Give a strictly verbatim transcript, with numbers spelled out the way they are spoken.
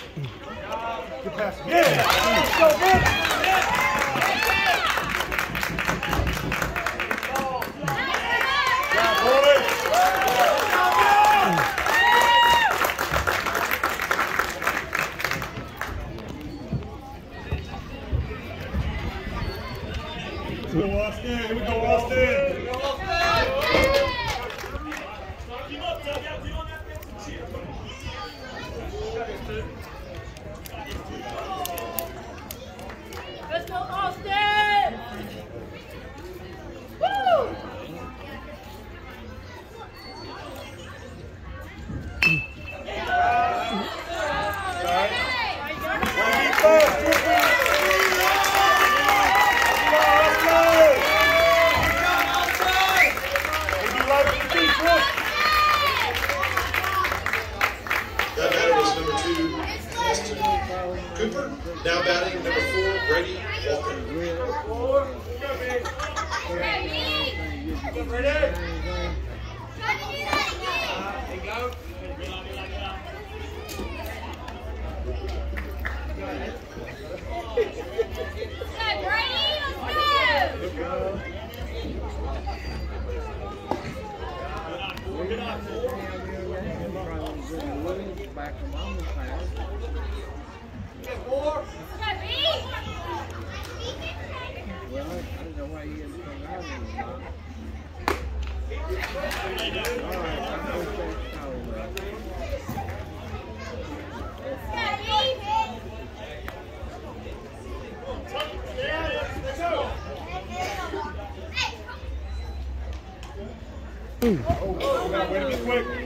Good pass. Yeah. Go, man. Here we go, Austin. Here we go, Austin. Let's go, Austin! Woo! That batter was number two, Austin Cooper. Now batting number four, Brady Walker. Back from on the side. Well, I don't know why you didn't come out of it. All right, I'm going to take power. Oh, way to be quick.